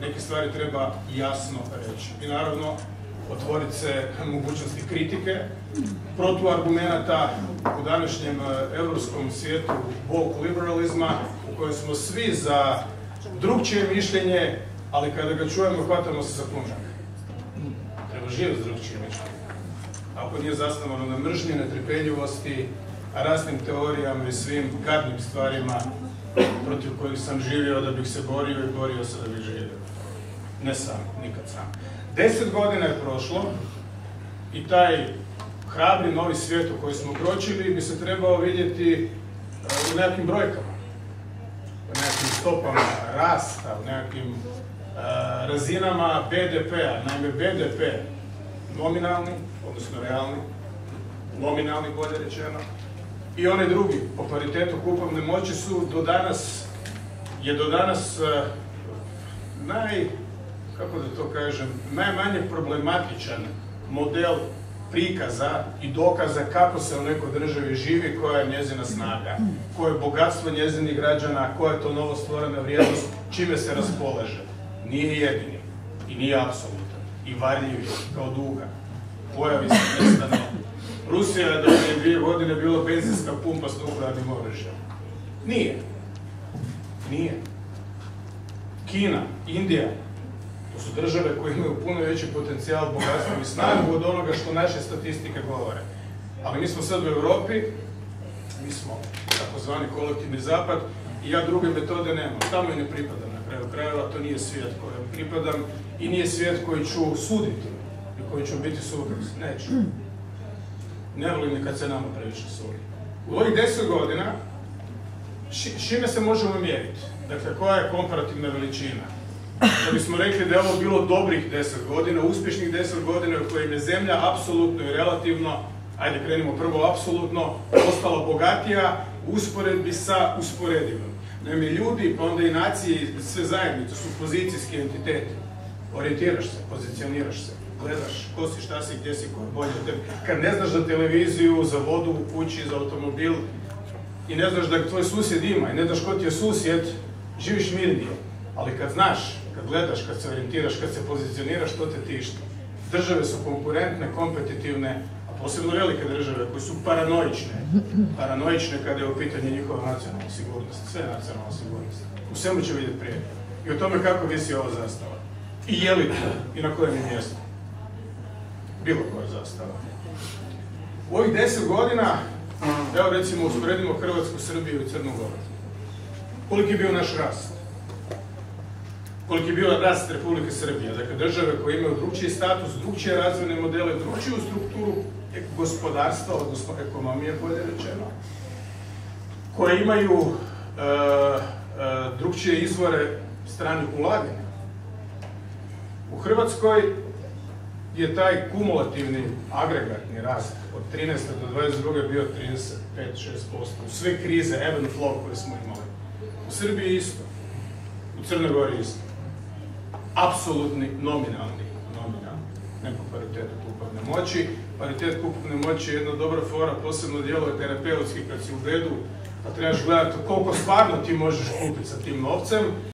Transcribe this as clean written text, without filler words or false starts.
neke stvari treba jasno reći. I naravno, otvoriti se mogućnosti kritike, protuargumenata u današnjem europskom svijetu woke liberalizma, u kojem smo svi za drugčije mišljenje, ali kada ga čujemo, hvatamo se za punžak. Treba živjeti s drugčije mišljenje. Ako nije zasnovano na mržnji, netrpeljivosti, raznim teorijama i svim gadnim stvarima protiv kojih sam živio da bih se borio i borio se da bih živio. Ne sam, nikad sam. 10 godina je prošlo i taj hrabri novi svijet u koji smo kročili bi se trebao vidjeti u nekakvim brojkama, u nekakvim stopama rasta, u nekakvim razinama BDP-a. Naime, BDP nominalni, odnosno realni, nominalni bolje rečeno, i onaj drugi, po paritetu kupovne moći su do danas kako da to kažem, najmanje problematičan model prikaza i dokaza kako se u nekoj državi živi, koja je njezina snaga, koje je bogatstvo njezinih građana, koja je to novo stvorena vrijednost, čime se raspolaže. Nije jedini i nije apsolutan. I Varljiv je kao duga. Pojavi se nestane. Rusija je da je 2 godine bila benzinska pumpa s nuklearnim oružjem. Nije. Nije. Kina, Indija, to su države koje imaju puno veći potencijal, bogatstvo i snagu od onoga što naše statistike govore. Ali mi smo sad u Europi, mi smo takozvani kolektivni zapad i ja druge metode nemam. Tamo i ne pripadam na kraju krajeva, to nije svijet kojem pripadam i nije svijet koji ću suditi i koji ću biti sudac. Neću. Ne volim ni kad se nama previše sudi. U ovih 10 godina, čime se možemo mjeriti? Dakle, koja je komparativna veličina? Da bismo rekli da je ovo bilo dobrih 10 godina, uspješnih 10 godina u kojim je zemlja apsolutno i relativno, ajde krenimo prvo apsolutno, ostala bogatija u usporedbi sa usporedivim. Naime, ljudi, pa onda i nacije i sve zajednice su pozicijski entiteti. Orijentiraš se, pozicioniraš se, gledaš ko si, šta si, gdje si, ko je bolje od tebi. Kad ne znaš za televiziju, za vodu u kući, za automobil i ne znaš da tvoj susjed ima i ne znaš ko ti je susjed, živiš mirnije. Ali kad znaš, kad gledaš, kad se orijentiraš, kad se pozicioniraš, to te tišti. Države su konkurentne, kompetitivne, a posebno velike države koje su paranoične kada je u pitanju njihova nacionalna sigurnost, sve nacionalna sigurnost. U svemu će vidjeti prijetnje. I o tome kako visi ova zastava. I je li to, i na kojem je mjestu. Bilo koja zastava. U ovih 10 godina, evo recimo usporedimo Hrvatsku, Srbiju i Crnu Goru. Koliki je bio naš rast? Koliki je bio rast Republike Srbije, dakle države koje imaju drugčiji status, drugčije razvojne modele, drugčiju strukturu gospodarstva, odnosno ekonomije, bolje rečeno, koje imaju drugčije izvore stranih ulaganja. U Hrvatskoj je taj kumulativni agregatni rast od 13. do 22. bio 35-6%. U sve krize, ebb and flow koje smo imali. U Srbiji isto. U Crnoj Gori isto. Apsolutni nominalni, ne po paritetu kupovne moći. Paritet kupovne moći je jedna dobra fora, posebno djeluje terapeutski kad si u bedu, pa trebaš gledati koliko stvarno ti možeš kupiti sa tim novcem